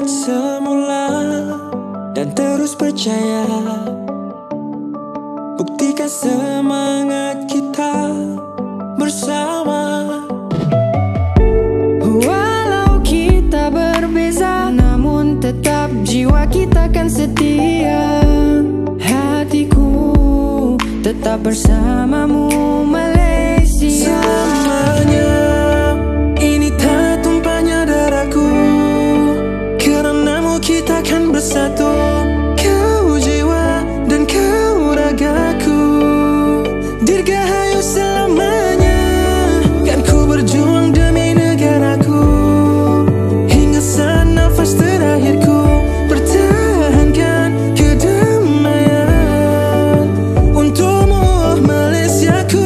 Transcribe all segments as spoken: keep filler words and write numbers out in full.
ingat semula dan terus percaya. Buktikan semangat kita bersama. Walau kita berbeza, namun tetap jiwa kita kan setia. Hatiku tetap bersamamu, Malaysia. Selamanya ini tak tumpahnya darahku, karenamu kita kan bersatu. Kau jiwa dan kau ragaku, dirgahayu selamanya. Kan ku berjuang demi negaraku, hingga saat nafas terakhirku, pertahankan kedamaian untukmu, Malaysiaku.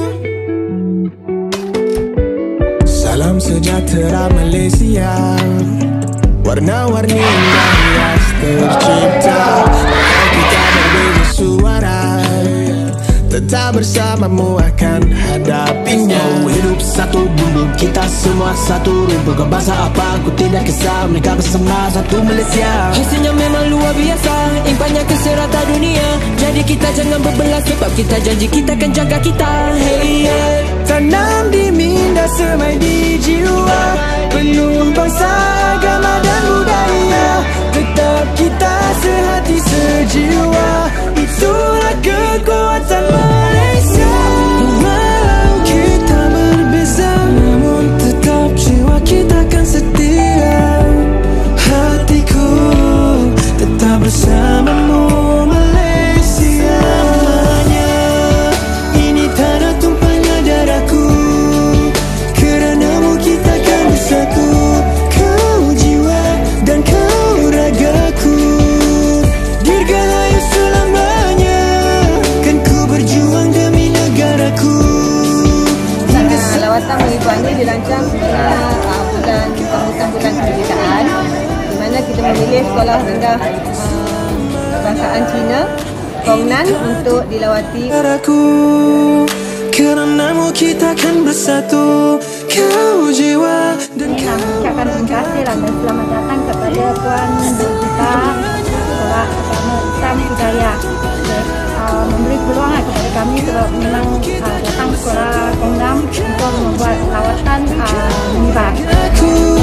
Salam sejahtera Malaysia, warna-warni indah hias tercipta. Kita berbeda suara, tetap bersamamu akan hadapinya. Oh, hidup satu bumbu, kita semua satu rumpun. Kau bahasa apa, aku tidak kisah. Mereka bersama satu Malaysia. Hasilnya memang luar biasa, impanya ke serata dunia. Jadi kita jangan berbelah, sebab kita janji kita akan jaga kita. Hey yeah. Tanam di minda, semai di jiwa, penuh bangsa, agama dan budaya. Tetap kita sehati sejiwa, itulah kekuatan Malaysia. Walau kita berbeza, namun tetap jiwa kita kan setia. Hatiku tetap bersamamu, Malaysia. Selamanya ini tanah tumpahnya darahku, karenamu kita kan bersatu. Kau jiwa dan kau ragaku, dirgahayu selamanya. Kan ku berjuang demi negaraku. Uh, lawatan Ibu Ani dirancang pada uh, bulan sambutan bulan kemerdekaan, di mana kita memilih sekolah rendah uh, kebangsaan Cina Kongnan untuk dilawati. Negaraku, karenamu kita kan bersatu. Kau jiwa dan Ini kau mengucapkan terima kasih dan selamat datang kepada Puan Dr. Sekolah Agama Islam Hidayah. Uh, memberi peluang kepada kami sebab memang uh, datang sekolah Kongnam untuk membuat lawatan uh, minibar. Aku